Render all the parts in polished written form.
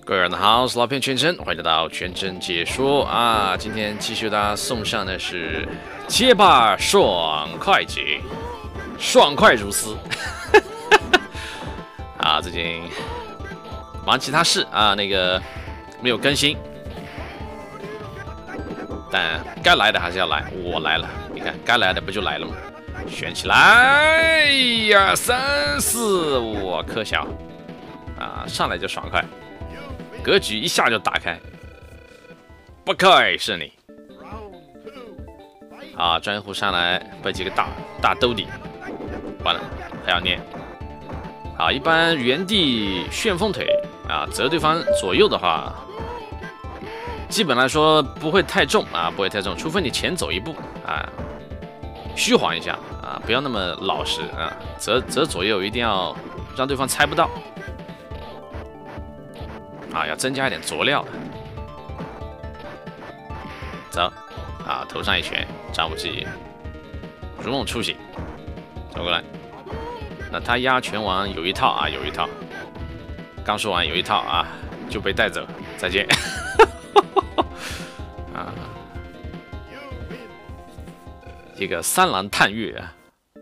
各位人好，我是老片全真，欢迎来到全真解说啊！今天继续为大家送上的是街霸爽快节，爽快如斯啊！最近忙其他事啊，那个没有更新，但该来的还是要来，我来了，你看该来的不就来了吗？选起来，1、2、3、4，我可小啊，上来就爽快。格局一下就打开，不愧是你！啊，专户上来被几个大兜底，完了还要捏。好，一般原地旋风腿啊，折对方左右的话，基本来说不会太重啊，不会太重，除非你前走一步啊，虚晃一下啊，不要那么老实啊，折左右一定要让对方猜不到。啊，要增加一点佐料。走，啊，头上一拳，张无忌如梦初醒，走过来。那他压拳王有一套啊，有一套。刚说完有一套啊，就被带走，再见。啊，一个三郎探月啊。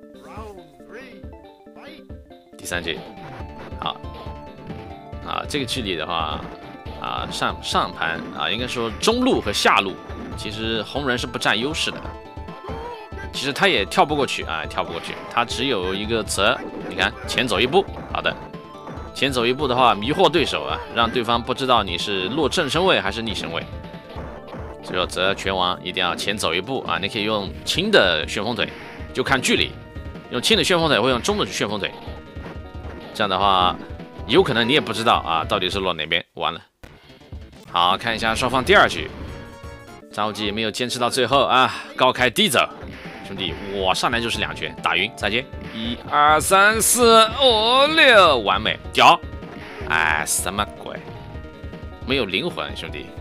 第3节，好。啊，这个距离的话，啊上盘啊，应该说中路和下路，其实红人是不占优势的。其实他也跳不过去啊，跳不过去，他只有一个折。你看前走一步，好的，前走一步的话迷惑对手啊，让对方不知道你是落正身位还是逆身位。只有折拳王一定要前走一步啊，你可以用轻的旋风腿，就看距离，用轻的旋风腿或用中的旋风腿，这样的话。有可能你也不知道啊，到底是落哪边，完了。好，看一下双方第2局，张无忌没有坚持到最后啊，高开低走，兄弟，我上来就是2拳打晕，再见，1、2、3、4、5、6，完美，屌！哎，什么鬼？没有灵魂，兄弟。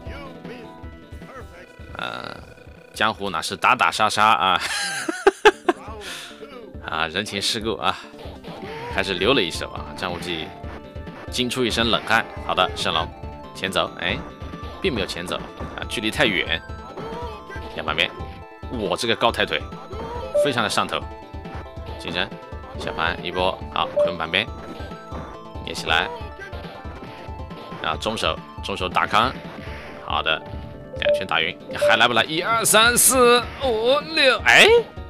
江湖哪是打打杀杀啊？啊，人情世故啊。还是留了一手啊！张无忌惊出一身冷汗。好的，圣龙前走，哎，并没有前走啊，距离太远。下半边，我这个高抬腿，非常的上头。进身，下盘一波，好，捆板边，捏起来。啊，中手大康，好的，2拳打晕，还来不来？1、2、3、4、5、6，哎，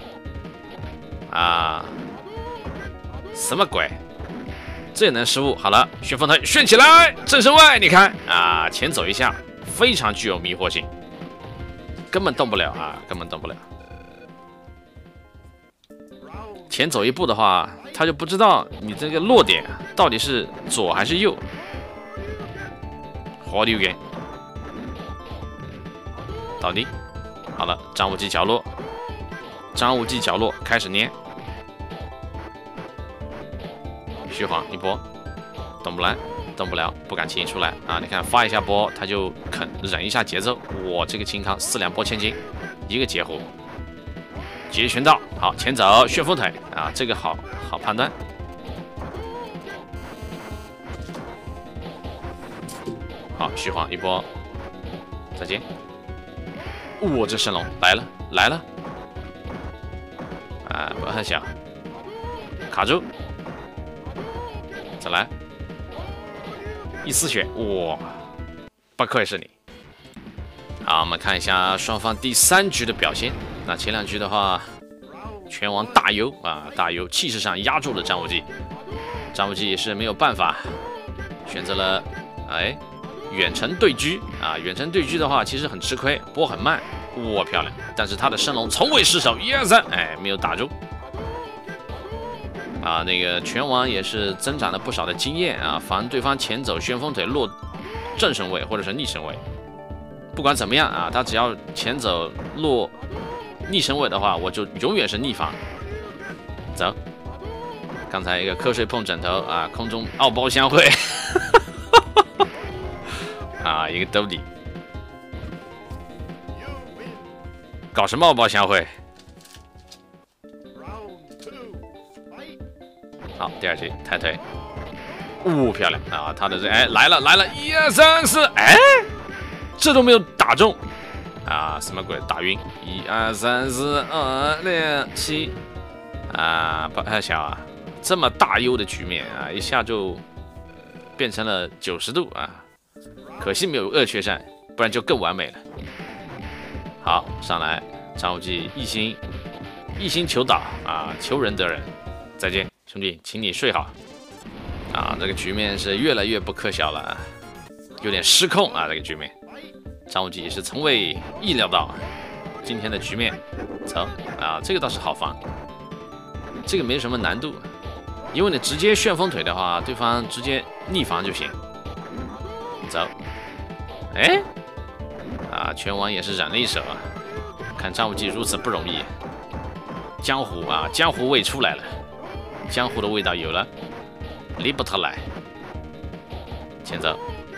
啊。什么鬼？这也能失误？好了，旋风腿旋起来，正身位，你看啊，前走一下，非常具有迷惑性，根本动不了啊，根本动不了。前走一步的话，他就不知道你这个落点到底是左还是右。活溜圆，倒地。好了，张无忌角落，开始捏。虚晃一波，动不来，动不了，不敢轻易出来啊！你看发一下波，他就肯忍一下节奏。我这个轻康4两拨千斤，一个截胡，截拳道，好前走旋风腿啊，这个好判断。好虚晃一波，再见。我这神龙来了，啊，不很小，卡住。再来，一丝血，哇，不愧是你。好，我们看一下双方第3局的表现。那前2局的话，拳王大优啊，大优气势上压住了张无忌。张无忌也是没有办法，选择了远程对狙啊。远程对狙的话，其实很吃亏，波很慢，哇，漂亮。但是他的升龙从未失手，1、2、3，哎，没有打住。啊，那个拳王也是增长了不少的经验啊，防对方前走旋风腿落正身位或者是逆身位。不管怎么样啊，他只要前走落逆身位的话，我就永远是逆防。走，刚才一个瞌睡碰枕头啊，空中奥包相会，啊，一个兜底，搞什么奥包相会？好，第2局抬腿， 漂亮啊！他的来了，1、2、3、4，这都没有打中啊！什么鬼？打晕！1、2、3、4、2、6、7啊！不太小啊！这么大优的局面啊，一下就变成了90度啊！可惜没有2缺扇，不然就更完美了。好，上来，张无忌一心求导啊，求人得人。再见，兄弟，请你睡好。啊，这个局面是越来越不可笑了，有点失控啊！这个局面，张无忌是从未意料到今天的局面。走啊，这个倒是好防，这个没什么难度，因为你直接旋风腿的话，对方直接逆防就行。走，啊，拳王也是染了一手啊！看张无忌如此不容易，江湖啊，江湖味出来了，江湖的味道有了。离不特来，前走，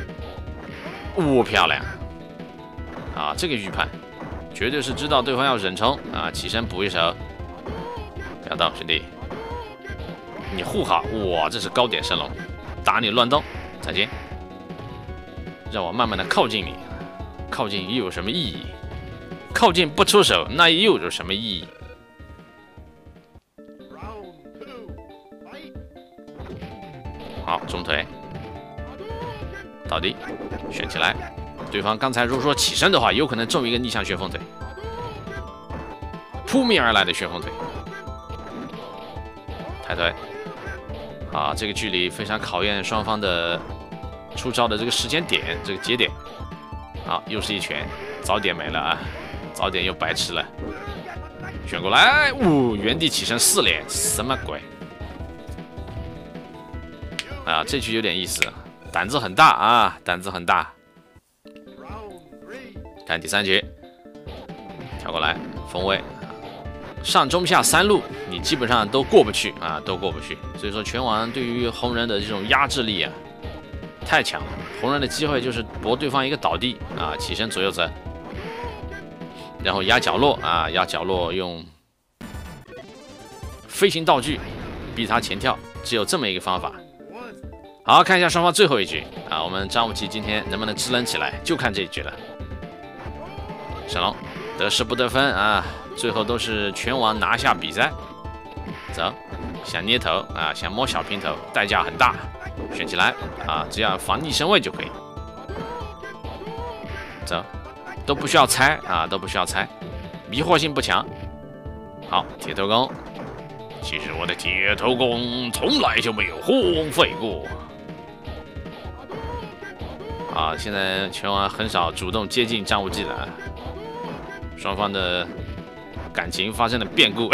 漂亮啊！这个预判绝对是知道对方要忍冲啊，起身补一手，不要动，兄弟，你护好！哇，这是高点升龙，打你乱动，再见，让我慢慢的靠近你，靠近又有什么意义？靠近不出手，那又有什么意义？好，中腿，倒地，旋起来。对方刚才如果说起身的话，有可能中一个逆向旋风腿，扑面而来的旋风腿，抬腿。啊，这个距离非常考验双方的出招的这个时间点，这个节点。好，又是一拳，早点没了啊，早点又白吃了。旋过来，原地起身4连，什么鬼？啊，这局有点意思，胆子很大啊，胆子很大。看第3局，跳过来，锋位，上中下3路，你基本上都过不去啊，都过不去。所以说，拳王对于红人的这种压制力啊，太强了。红人的机会就是搏对方一个倒地啊，起身左右折，然后压角落啊，压角落用飞行道具逼他前跳，只有这么一个方法。好，看一下双方最后一局啊，我们张无忌今天能不能支棱起来，就看这一局了。神龙得势不得分啊，最后都是拳王拿下比赛。走，想捏头啊，想摸小平头，代价很大，选起来啊，只要防逆身位就可以。走，都不需要猜啊，都不需要猜，迷惑性不强。好，铁头功，其实我的铁头功从来就没有荒废过。啊，现在拳王很少主动接近张无忌了，双方的感情发生了变故。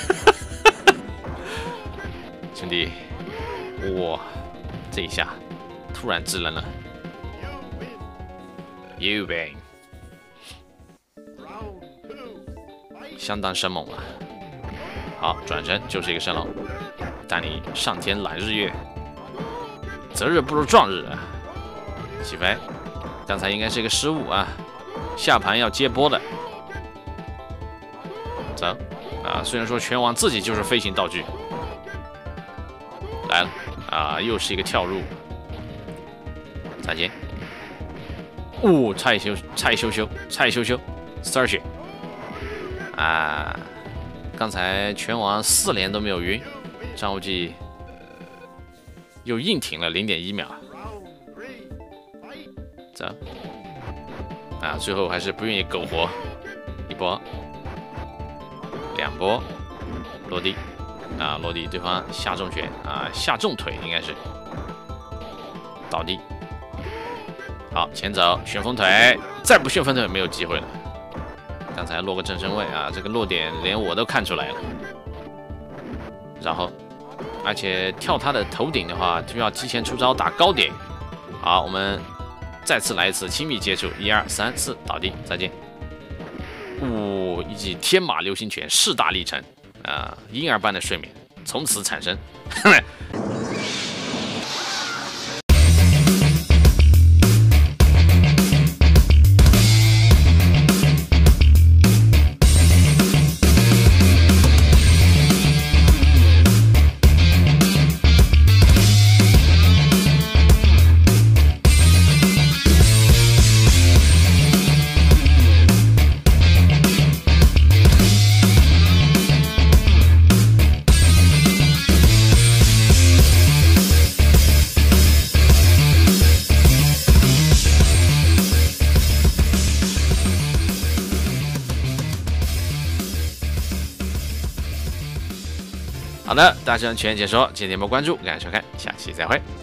兄弟，哇，这一下突然支棱了。You win， 相当生猛啊！好，转身就是一个升龙，带你上天揽日月，择日不如撞日啊！起飞，刚才应该是一个失误啊，下盘要接波的。走啊！虽然说拳王自己就是飞行道具，来了啊，又是一个跳入，再见。蔡羞羞 ，Search 啊！刚才拳王4连都没有晕，张无忌又硬挺了0.1秒。走啊！最后还是不愿意苟活，一波、2波，落地啊，落地，对方下重拳啊，下重腿应该是倒地。好，前走旋风腿，再不旋风腿没有机会了。刚才落个正身位啊，这个落点连我都看出来了。然后，而且跳他的头顶的话，就要提前出招打高点。好，我们再次来一次亲密接触，1、2、3、4，倒地，再见。一记天马流星拳势大力沉啊，婴儿般的睡眠从此产生。 好的，大圣全解说，今天节目关注，感谢收看，下期再会。